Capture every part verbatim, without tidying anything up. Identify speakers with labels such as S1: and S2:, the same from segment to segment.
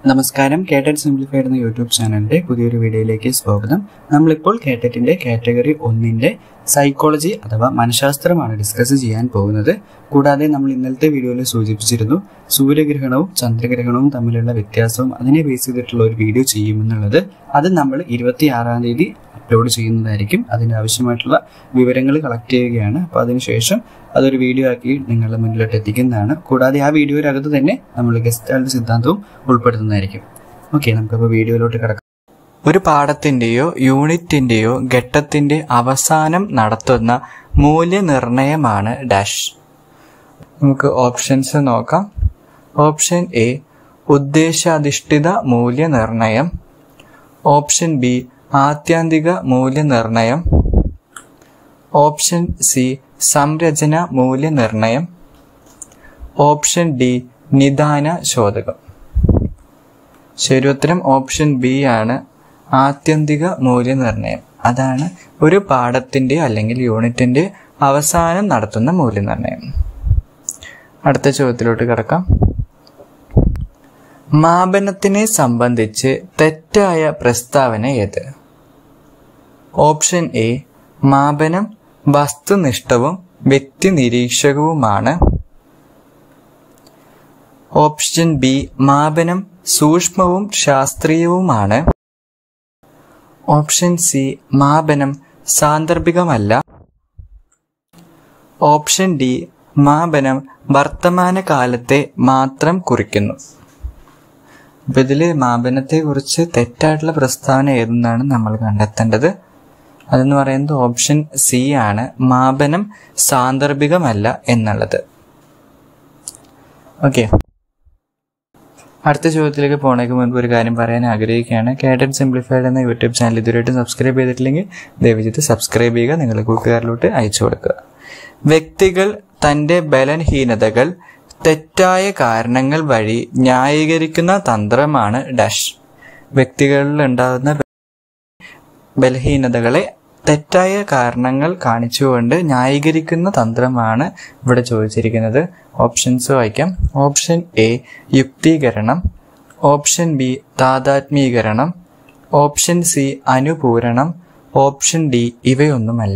S1: നമസ്കാരം, കേട്ടറ്റ് സിംപ്ലിഫൈഡ് എന്ന യൂട്യൂബ് ചാനലിന്റെ പുതിയൊരു വീഡിയോയിലേക്ക് സ്വാഗതം. നമ്മളിപ്പോൾ കേട്ടറ്റിന്റെ കാറ്റഗറി ഒന്നിന്റെ സൈക്കോളജി അഥവാ മനഃശാസ്ത്രമാണ് ഡിസ്കസ് ചെയ്യാൻ പോകുന്നത്. കൂടാതെ നമ്മൾ ഇന്നലത്തെ വീഡിയോയിൽ സൂചിപ്പിച്ചിരുന്നു സൂര്യഗ്രഹണവും ചന്ദ്രഗ്രഹണവും തമ്മിലുള്ള വ്യത്യാസവും അതിനെ ബേസ് ചെയ്തിട്ടുള്ള ഒരു വീഡിയോ ചെയ്യുമെന്നുള്ളത്. അത് നമ്മൾ ഇരുപത്തി ആറാം തീയതി അപ്ലോഡ് ചെയ്യുന്നതായിരിക്കും. അതിന് ആവശ്യമായിട്ടുള്ള വിവരങ്ങൾ കളക്ട് ചെയ്യുകയാണ്. അപ്പോൾ അതിനുശേഷം അതൊരു വീഡിയോ ആക്കി നിങ്ങളുടെ മുന്നിലോട്ട് എത്തിക്കുന്നതാണ്. കൂടാതെ ആ വീഡിയോയിലകത്ത് തന്നെ നമ്മൾ ഗസ്റ്റാൾഡ് സിദ്ധാന്തവും ഉൾപ്പെടുത്തുന്നതായിരിക്കും. ഓക്കെ, നമുക്കപ്പോൾ വീഡിയോയിലോട്ട് കിടക്കാം. ഒരു പാഠത്തിന്റെയോ യൂണിറ്റിന്റെയോ ഘട്ടത്തിന്റെ അവസാനം നടത്തുന്ന മൂല്യനിർണയമാണ് ഡാഷ്. നമുക്ക് ഓപ്ഷൻസ് നോക്കാം. ഓപ്ഷൻ എ ഉദ്ദേശാധിഷ്ഠിത മൂല്യനിർണയം, ഓപ്ഷൻ ബി ആത്യന്തിക മൂല്യനിർണയം, ഓപ്ഷൻ സി സംരചന മൂല്യനിർണയം, ഓപ്ഷൻ ഡി നിദാന ശോധകം. ശരിയുത്തരം ഓപ്ഷൻ ബി ആണ്, ആത്യന്തിക മൂല്യനിർണയം. അതാണ് ഒരു പാഠത്തിന്റെ അല്ലെങ്കിൽ യൂണിറ്റിന്റെ അവസാനം നടത്തുന്ന മൂല്യനിർണയം. അടുത്ത ചോദ്യത്തിലോട്ട് കിടക്കാം. മാപനത്തിനെ സംബന്ധിച്ച് തെറ്റായ പ്രസ്താവന ഏത്? ഓപ്ഷൻ എ മാപനം വസ്തുനിഷ്ഠവും വ്യക്തിനിരീക്ഷകവുമാണ്. ഓപ്ഷൻ ബി മാപനം സൂക്ഷ്മവും ശാസ്ത്രീയവുമാണ്. ഓപ്ഷൻ സി മാപനം സാന്ദർഭികമല്ല. ഓപ്ഷൻ ഡി മാപനം വർത്തമാനകാലത്തെ മാത്രം കുറിക്കുന്നു. അപ്പൊ ഇതില് മാപനത്തെ കുറിച്ച് തെറ്റായിട്ടുള്ള പ്രസ്താവന ഏതെന്നാണ് നമ്മൾ കണ്ടെത്തേണ്ടത്. അതെന്ന് പറയുന്നത് ഓപ്ഷൻ സി ആണ്, മാപനം സാന്ദർഭികമല്ല എന്നുള്ളത്. ഓക്കെ, അടുത്ത ചോദ്യത്തിലേക്ക് പോണേക്ക് മുൻപ് ഒരു കാര്യം പറയാൻ ആഗ്രഹിക്കുകയാണ്. കേട്ടറ്റ് സിംപ്ലിഫൈഡ് എന്ന യൂട്യൂബ് ചാനൽ ഇതുവരെയായിട്ട് സബ്സ്ക്രൈബ് ചെയ്തിട്ടില്ലെങ്കിൽ ദയവുചെയ്ത് സബ്സ്ക്രൈബ് ചെയ്യുക, നിങ്ങളുടെ കൂട്ടുകാരിലോട്ട് അയച്ചു കൊടുക്കുക. വ്യക്തികൾ തന്റെ ബലഹീനതകൾ തെറ്റായ കാരണങ്ങൾ വഴി ന്യായീകരിക്കുന്ന തന്ത്രമാണ് ഡാഷ്. വ്യക്തികളിൽ ഉണ്ടാകുന്ന ബലഹീനതകളെ തെറ്റായ കാരണങ്ങൾ കാണിച്ചുകൊണ്ട് ന്യായീകരിക്കുന്ന തന്ത്രമാണ് ഇവിടെ ചോദിച്ചിരിക്കുന്നത്. ഓപ്ഷൻസ് വായിക്കാം. ഓപ്ഷൻ എ യുക്തീകരണം, ഓപ്ഷൻ ബി താദാത്മീകരണം, ഓപ്ഷൻ സി അനുപൂരണം, ഓപ്ഷൻ ഡി ഇവയൊന്നുമല്ല.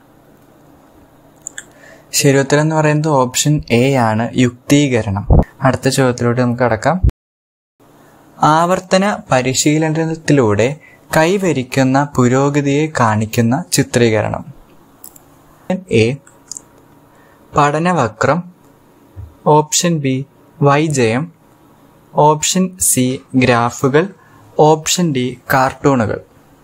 S1: ശരിയുത്തരം എന്ന് പറയുന്നത് ഓപ്ഷൻ എ ആണ്, യുക്തീകരണം. അടുത്ത ചോദ്യത്തിലോട്ട് നമുക്ക് കടക്കാം. ആവർത്തന പരിശീലനത്തിലൂടെ കൈവരിക്കുന്ന പുരോഗതിയെ കാണിക്കുന്ന ചിത്രീകരണം. എ പഠനവക്രം, ഓപ്ഷൻ ബി വൈജയം, ഓപ്ഷൻ സി ഗ്രാഫുകൾ, ഓപ്ഷൻ ഡി കാർട്ടൂണുകൾ.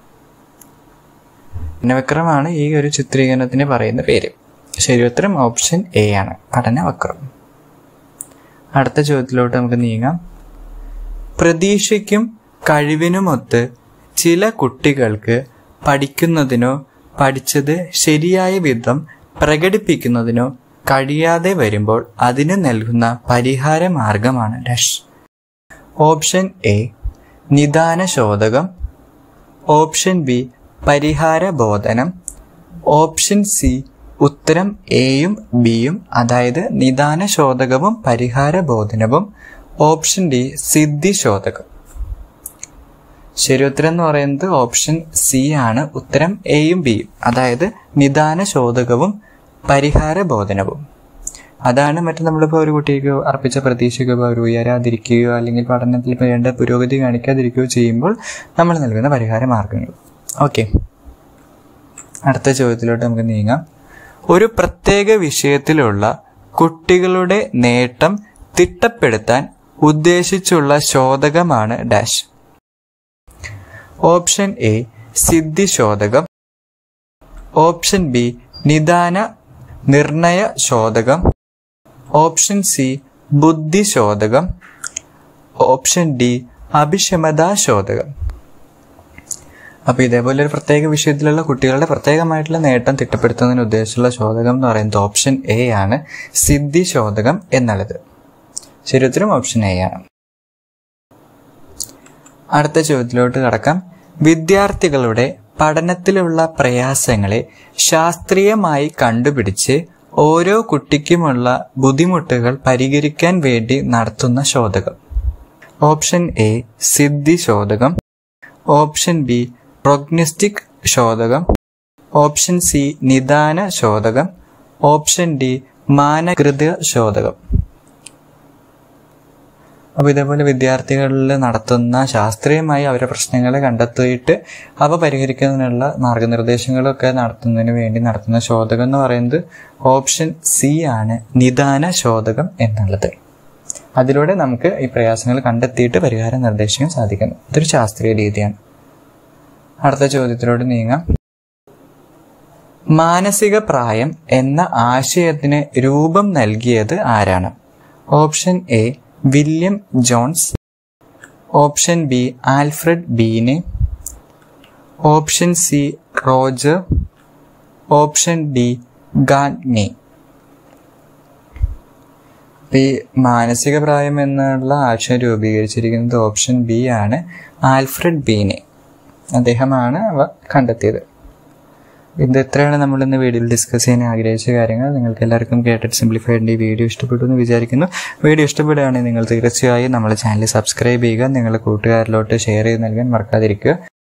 S1: പഠനവക്രമാണ് ഈ ഒരു ചിത്രീകരണത്തിന് പറയുന്ന പേര്. ശരിയുത്തരം ഓപ്ഷൻ എ ആണ്, പഠനവക്രം. അടുത്ത ചോദ്യത്തിലോട്ട് നമുക്ക് നീങ്ങാം. പ്രതീക്ഷയ്ക്കും കഴിവിനുമൊത്ത് ചില കുട്ടികൾക്ക് പഠിക്കുന്നതിനോ പഠിച്ചത് ശരിയായ വിധം പ്രകടിപ്പിക്കുന്നതിനോ കഴിയാതെ വരുമ്പോൾ അതിന് നൽകുന്ന പരിഹാര മാർഗമാണ് ഡാഷ്. ഓപ്ഷൻ എ നിദാന ശോധകം, ഓപ്ഷൻ ബി പരിഹാര ബോധനം, ഓപ്ഷൻ സി ഉത്തരം എയും ബിയും, അതായത് നിദാന ശോധകവും പരിഹാര ബോധനവും, ഓപ്ഷൻ ഡി സിദ്ധി ശോധകം. ശരിയുത്തരം എന്ന് പറയുന്നത് ഓപ്ഷൻ സി ആണ്, ഉത്തരം എയും ബിയും, അതായത് നിദാന ശോധകവും പരിഹാര ബോധനവും. അതാണ് മറ്റു നമ്മളിപ്പോൾ ഒരു കുട്ടിക്ക് അർപ്പിച്ച പ്രതീക്ഷയ്ക്ക് അവർ ഉയരാതിരിക്കുകയോ അല്ലെങ്കിൽ പഠനത്തിൽ വേണ്ട പുരോഗതി കാണിക്കാതിരിക്കുകയോ ചെയ്യുമ്പോൾ നമ്മൾ നൽകുന്ന പരിഹാര മാർഗങ്ങൾ. ഓക്കെ, അടുത്ത ചോദ്യത്തിലോട്ട് നമുക്ക് നീങ്ങാം. ഒരു പ്രത്യേക വിഷയത്തിലുള്ള കുട്ടികളുടെ നേട്ടം തിട്ടപ്പെടുത്താൻ ഉദ്ദേശിച്ചുള്ള ശോധകമാണ് ഡാഷ്. ഓപ്ഷൻ എ സിദ്ധി ശോധകം, ഓപ്ഷൻ ബി നിദാന നിർണയ ശോധകം, ഓപ്ഷൻ സി ബുദ്ധി ശോധകം, ഓപ്ഷൻ ഡി അഭിക്ഷമതാ ശോധകം. അപ്പൊ ഇതേപോലെ ഒരു പ്രത്യേക വിഷയത്തിലുള്ള കുട്ടികളുടെ പ്രത്യേകമായിട്ടുള്ള നേട്ടം തിട്ടപ്പെടുത്തുന്നതിന് ഉദ്ദേശിച്ചുള്ള ശോധകം എന്ന് പറയുന്നത് ഓപ്ഷൻ എ ആണ്, സിദ്ധി ശോധകം എന്നുള്ളത്. ശരിയുത്തരം ഓപ്ഷൻ എ ആണ്. അടുത്ത ചോദ്യത്തിലോട്ട് കടക്കാം. വിദ്യാർത്ഥികളുടെ പഠനത്തിലുള്ള പ്രയാസങ്ങളെ ശാസ്ത്രീയമായി കണ്ടുപിടിച്ച് ഓരോ കുട്ടിക്കുമുള്ള ബുദ്ധിമുട്ടുകൾ പരിഹരിക്കാൻ വേണ്ടി നടത്തുന്ന ശോധകം.
S2: ഓപ്ഷൻ എ സിദ്ധി ശോധകം, ഓപ്ഷൻ ബി പ്രൊഗ്നോസ്റ്റിക് ശോധകം, ഓപ്ഷൻ സി നിദാന ശോധകം, ഓപ്ഷൻ ഡി മാനകൃത ശോധകം. അപ്പോൾ ഇതേപോലെ വിദ്യാർത്ഥികളിൽ നടത്തുന്ന ശാസ്ത്രീയമായി അവരുടെ പ്രശ്നങ്ങളെ കണ്ടെത്തിയിട്ട് അവ പരിഹരിക്കുന്നതിനുള്ള മാർഗനിർദ്ദേശങ്ങളൊക്കെ നടത്തുന്നതിന് വേണ്ടി നടത്തുന്ന ശോധകം എന്ന് പറയുന്നത് ഓപ്ഷൻ സി ആണ്, നിദാന ശോധകം എന്നുള്ളത്. അതിലൂടെ നമുക്ക് ഈ പ്രയാസങ്ങൾ കണ്ടെത്തിയിട്ട് പരിഹാരം നിർദ്ദേശിക്കാൻ സാധിക്കുന്നു. ഇതൊരു ശാസ്ത്രീയ രീതിയാണ്. അടുത്ത ചോദ്യത്തിലോട്ട് നീങ്ങാം. മാനസിക പ്രായം എന്ന ആശയത്തിന് രൂപം നൽകിയത് ആരാണ്? Option A William Jones, option B Alfred Binet, option C Roger, option D Gagne. ഈ മാനസിക പ്രായം എന്നുള്ള ആശയം രൂപീകരിച്ചിരിക്കുന്നത് ഓപ്ഷൻ ബി ആണ്, ആൽഫ്രഡ് ബീനെ. അദ്ദേഹമാണ് അവ കണ്ടെത്തിയത്. ഇത് എത്രയാണ് നമ്മൾ ഇന്ന് വീഡിയോയിൽ ഡിസ്കസ് ചെയ്യാൻ ആഗ്രഹിച്ച കാര്യങ്ങൾ. നിങ്ങൾക്ക് എല്ലാവർക്കും കേട്ടിട്ട് സിംപ്ലിഫൈഡിൻ്റെ ഈ വീഡിയോ ഇഷ്ടപ്പെട്ടു എന്ന് വിചാരിക്കുന്നു. വീഡിയോ ഇഷ്ടപ്പെടുകയാണെങ്കിൽ നിങ്ങൾ തീർച്ചയായും നമ്മുടെ ചാനൽ സബ്സ്ക്രൈബ് ചെയ്യുക, നിങ്ങളുടെ കൂട്ടുകാരിലോട്ട് ഷെയർ ചെയ്ത് നൽകാൻ മറക്കാതിരിക്കുക.